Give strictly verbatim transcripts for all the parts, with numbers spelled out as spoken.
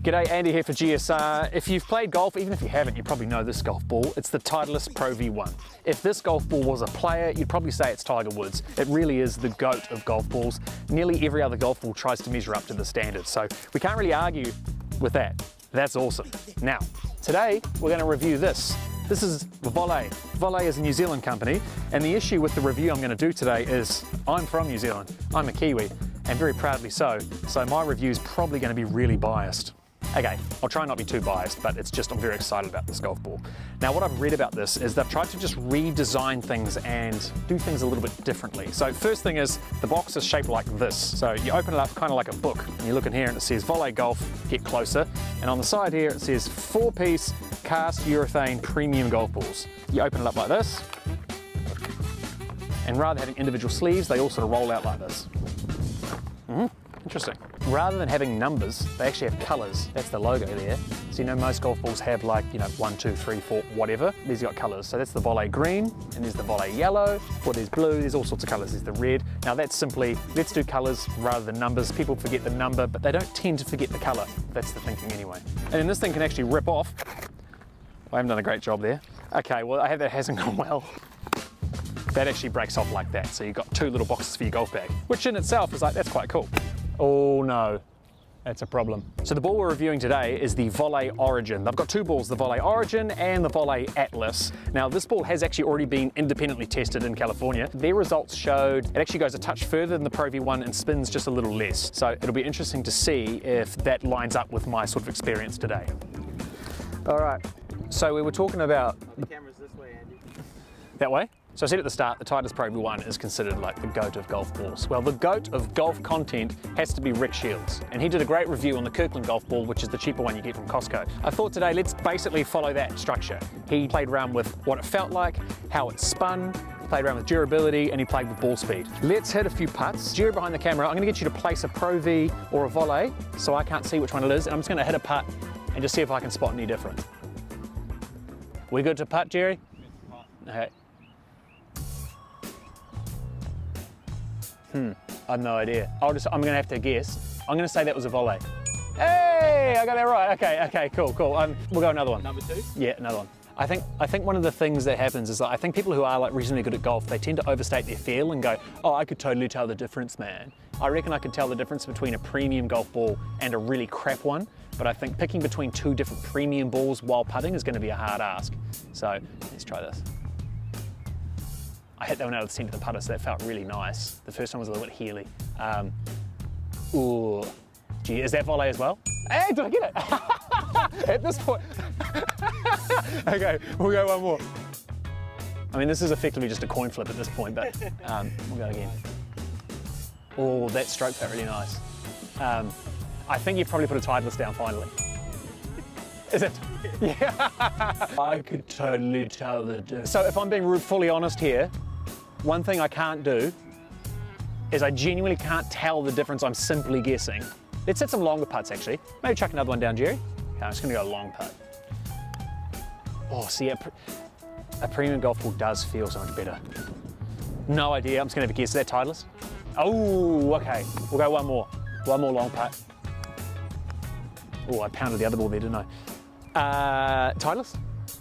G'day, Andy here for G S R. If you've played golf, even if you haven't, you probably know this golf ball. It's the Titleist Pro V one. If this golf ball was a player, you'd probably say it's Tiger Woods. It really is the GOAT of golf balls. Nearly every other golf ball tries to measure up to the standard, so we can't really argue with that. That's awesome. Now, today we're going to review this. This is Volle. Volle is a New Zealand company, and the issue with the review I'm going to do today is I'm from New Zealand. I'm a Kiwi, and very proudly so, so my review is probably going to be really biased. Okay, I'll try not to be too biased, but it's just I'm very excited about this golf ball. Now, what I've read about this is they've tried to just redesign things and do things a little bit differently. So first thing is, the box is shaped like this. So you open it up kind of like a book, and you look in here and it says Volle Golf, get closer. And on the side here it says four-piece cast urethane premium golf balls. You open it up like this, and rather than having individual sleeves, they all sort of roll out like this. Mm-hmm. Interesting. Rather than having numbers, they actually have colours. That's the logo there. So you know most golf balls have like, you know, one, two, three, four, whatever. These got colours. So that's the Volle green, and there's the Volle yellow, or there's blue, there's all sorts of colours. There's the red. Now that's simply, let's do colours rather than numbers. People forget the number, but they don't tend to forget the colour. That's the thinking anyway. And then this thing can actually rip off. I haven't done a great job there. Okay, well I have that hasn't gone well. That actually breaks off like that. So you've got two little boxes for your golf bag, which in itself is like, that's quite cool. Oh no, that's a problem. So the ball we're reviewing today is the Volle Origin. They've got two balls, the Volle Origin and the Volle Atlas. Now this ball has actually already been independently tested in California. Their results showed it actually goes a touch further than the Pro V one and spins just a little less. So it'll be interesting to see if that lines up with my sort of experience today. All right, so we were talking about... The camera's this way, Andy. That way? So I said at the start, the Titleist Pro V one is considered like the GOAT of golf balls. Well, the GOAT of golf content has to be Rick Shields. And he did a great review on the Kirkland golf ball, which is the cheaper one you get from Costco. I thought today, let's basically follow that structure. He played around with what it felt like, how it spun, played around with durability, and he played with ball speed. Let's hit a few putts. Jerry behind the camera, I'm gonna get you to place a Pro V or a Volle, so I can't see which one it is, and I'm just gonna hit a putt and just see if I can spot any difference. We good to putt, Jerry? Okay. Hmm, I have no idea. I'll just, I'm gonna have to guess. I'm gonna say that was a Volle. Hey, I got that right. Okay, okay, cool, cool. Um, we'll go another one. Number two? Yeah, another one. I think, I think one of the things that happens is that I think people who are like reasonably good at golf, they tend to overstate their feel and go, oh, I could totally tell the difference, man. I reckon I could tell the difference between a premium golf ball and a really crap one, but I think picking between two different premium balls while putting is gonna be a hard ask. So let's try this. I hit that one out of the centre of the putter, so that felt really nice. The first one was a little bit heely. Um, ooh, gee, is that Volle as well? Hey, did I get it? At this point. Okay, we'll go one more. I mean, this is effectively just a coin flip at this point, but um, we'll go again. Oh, that stroke felt really nice. Um, I think you've probably put a Titleist down finally. Is it? Yeah. I could totally tell the difference. So if I'm being fully honest here, one thing I can't do is I genuinely can't tell the difference. I'm simply guessing. Let's hit some longer putts actually. Maybe chuck another one down, Jerry. Okay, I'm just gonna go long putt. Oh, see, a, pre a premium golf ball does feel so much better. No idea, I'm just gonna have a guess. Is that Titleist? Oh, okay. We'll go one more. One more long putt. Oh, I pounded the other ball there, didn't I? Uh, Titleist?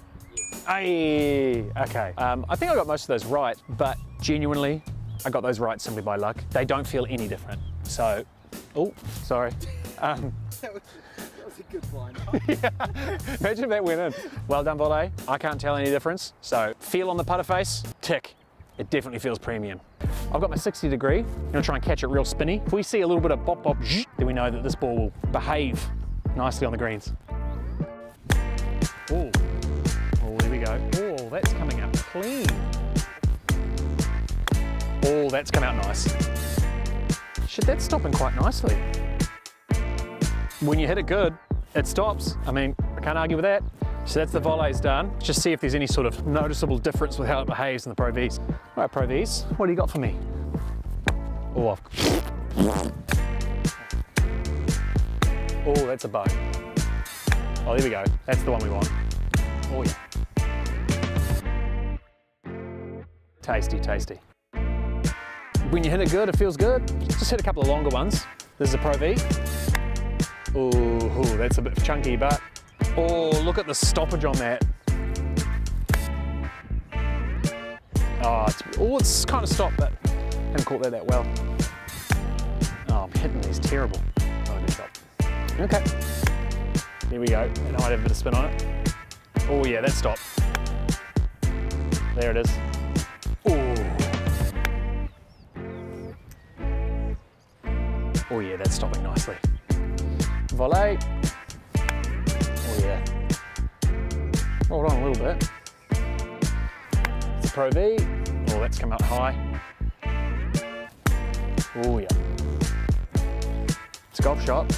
Aye, okay. Um, I think I got most of those right, but genuinely, I got those right simply by luck. They don't feel any different. So, oh, sorry. Um, that, was, that was a good blind. Yeah. Imagine if that went in. Well done, Volle. I can't tell any difference. So, feel on the putter face, tick. It definitely feels premium. I've got my sixty degree. I'm gonna try and catch it real spinny. If we see a little bit of bop bop, then we know that this ball will behave nicely on the greens. Oh, oh, there we go. Oh, that's coming out clean. Oh, that's come out nice. Shit, that's stopping quite nicely. When you hit it good, it stops. I mean, I can't argue with that. So that's the Volle's done. Let's just see if there's any sort of noticeable difference with how it behaves in the Pro Vs. All right, Pro Vs, what do you got for me? Oh, I've... oh, that's a bug. Oh, there we go. That's the one we want. Oh, yeah. Tasty, tasty. When you hit it good, it feels good. Just hit a couple of longer ones. This is a Pro V. Ooh, that's a bit chunky, but oh, look at the stoppage on that. Oh, it's, oh, it's kind of stopped, but haven't caught that that well. Oh, I'm hitting these terrible. Oh, good stop. Okay, here we go. And I might have a bit of spin on it. Oh yeah, that stopped. There it is. Oh. Oh yeah, that's stopping nicely. Volley. Oh yeah. Rolled on a little bit. It's a Pro V. Oh, that's come up high. Oh yeah. It's a golf shot.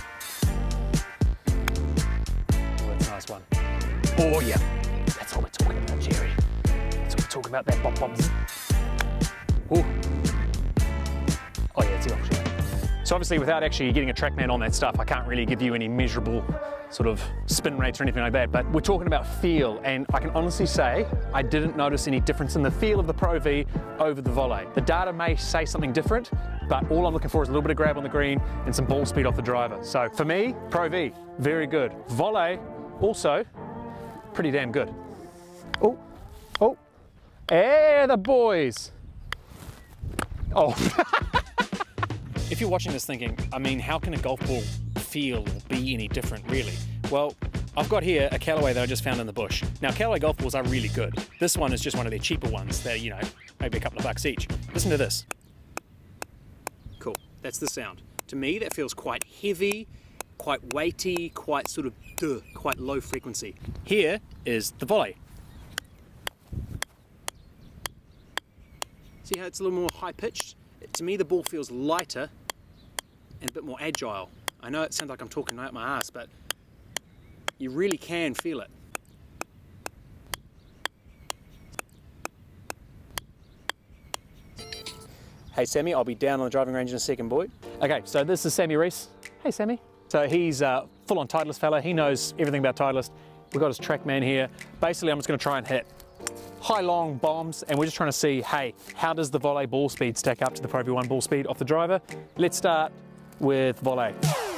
Oh, that's a nice one. Oh yeah. That's what we're talking about, Jerry. That's what we're talking about, that bop bop. Oh. Oh yeah, it's a golf shot. So obviously without actually getting a TrackMan on that stuff, I can't really give you any measurable sort of spin rates or anything like that, but we're talking about feel, and I can honestly say I didn't notice any difference in the feel of the Pro V over the Volle. The data may say something different, but all I'm looking for is a little bit of grab on the green and some ball speed off the driver. So for me, Pro V, very good. Volle, also pretty damn good. Oh, oh, hey the boys. Oh. If you're watching this thinking, I mean, how can a golf ball feel or be any different, really? Well, I've got here a Callaway that I just found in the bush. Now, Callaway golf balls are really good. This one is just one of their cheaper ones. They're, you know, maybe a couple of bucks each. Listen to this. Cool, that's the sound. To me, that feels quite heavy, quite weighty, quite sort of, duh, quite low frequency. Here is the Volle. See how it's a little more high-pitched? To me, the ball feels lighter and a bit more agile. I know it sounds like I'm talking out my ass, but you really can feel it. Hey Sammy, I'll be down on the driving range in a second, boy. Okay, so this is Sammy Reese. Hey Sammy. So he's a full-on Titleist fella. He knows everything about Titleist. We've got his TrackMan here. Basically, I'm just gonna try and hit high long bombs, and we're just trying to see, hey, how does the Volle ball speed stack up to the Pro V one ball speed off the driver? Let's start with Volle.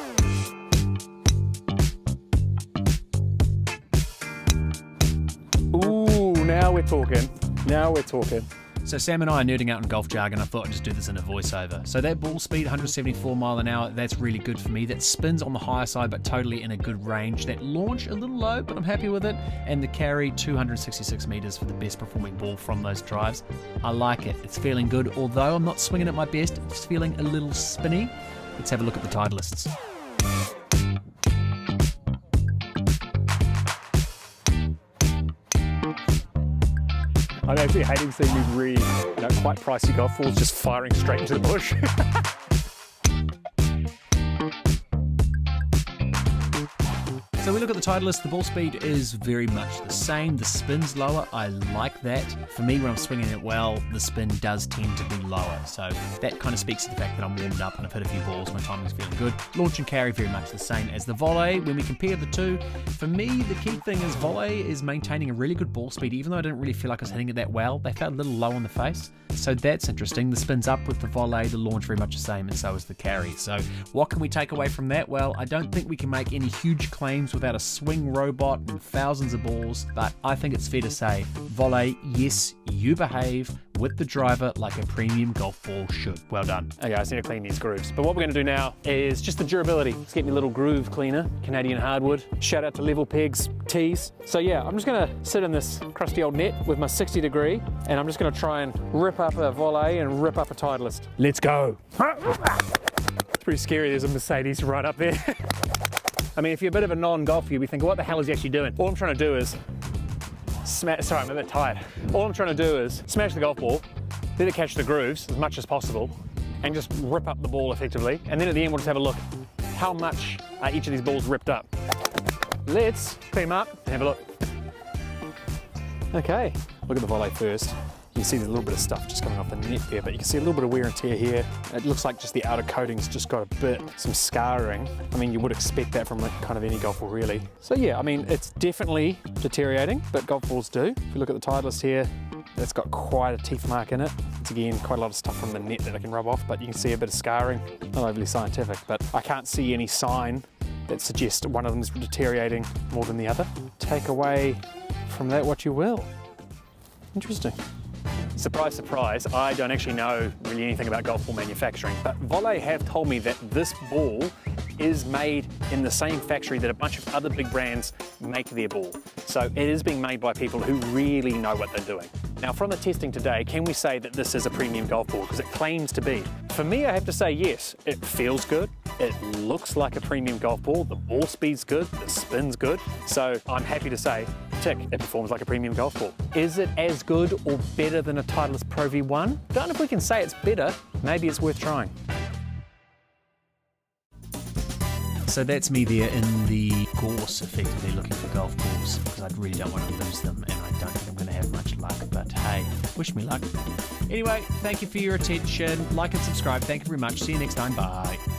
Ooh, now we're talking. Now we're talking. So Sam and I are nerding out in golf jargon. I thought I'd just do this in a voiceover. So that ball speed, one hundred seventy-four mile an hour, that's really good for me. That spins on the higher side, but totally in a good range. That launch, a little low, but I'm happy with it. And the carry, two hundred sixty-six meters for the best performing ball from those drives. I like it. It's feeling good. Although I'm not swinging at my best, it's feeling a little spinny. Let's have a look at the Titleists. I'm actually hating seeing these really, you know, quite pricey golf balls just firing straight into the bush. So we look at the Titleist, the ball speed is very much the same. The spin's lower, I like that. For me, when I'm swinging it well, the spin does tend to be lower. So that kind of speaks to the fact that I'm warmed up and I've hit a few balls, my timing's feeling good. Launch and carry very much the same as the Volle. When we compare the two, for me, the key thing is Volle is maintaining a really good ball speed, even though I didn't really feel like I was hitting it that well. They felt a little low on the face. So that's interesting. The spin's up with the Volle, the launch very much the same, and so is the carry. So what can we take away from that? Well, I don't think we can make any huge claims without a swing robot and thousands of balls, but I think it's fair to say, Volle, yes, you behave with the driver like a premium golf ball should. Well done. Okay, I just need to clean these grooves. But what we're gonna do now is just the durability. Let's get me a little groove cleaner, Canadian hardwood. Shout out to Level Pegs Tees. So yeah, I'm just gonna sit in this crusty old net with my sixty degree, and I'm just gonna try and rip up a Volle and rip up a Titleist. Let's go. It's pretty scary, there's a Mercedes right up there. I mean, if you're a bit of a non-golfer, you'll be thinking, what the hell is he actually doing? All I'm trying to do is smash, sorry, I'm a bit tired. All I'm trying to do is smash the golf ball, let it catch the grooves as much as possible, and just rip up the ball effectively. And then at the end, we'll just have a look how much are each of these balls ripped up. Let's clean them up and have a look. Okay, look at the Volle first. You can see there's a little bit of stuff just coming off the net there, but you can see a little bit of wear and tear here. It looks like just the outer coating's just got a bit, some scarring. I mean, you would expect that from kind of any golf ball, really. So yeah, I mean, it's definitely deteriorating, but golf balls do. If you look at the Titleist here, it's got quite a teeth mark in it. It's again, quite a lot of stuff from the net that I can rub off, but you can see a bit of scarring. Not overly scientific, but I can't see any sign that suggest one of them is deteriorating more than the other. Take away from that what you will. Interesting. Surprise, surprise, I don't actually know really anything about golf ball manufacturing, but Volle have told me that this ball is made in the same factory that a bunch of other big brands make their ball. So it is being made by people who really know what they're doing. Now from the testing today, can we say that this is a premium golf ball? Because it claims to be. For me, I have to say yes. It feels good. It looks like a premium golf ball. The ball speed's good. The spin's good. So I'm happy to say, tick, it performs like a premium golf ball. Is it as good or better than a Titleist Pro V one? Don't know if we can say it's better. Maybe it's worth trying. So that's me there in the gorse, effectively looking for golf balls, because I really don't want to lose them, and I don't think I'm going to have much luck, but hey, wish me luck. Anyway, thank you for your attention. Like and subscribe. Thank you very much. See you next time. Bye.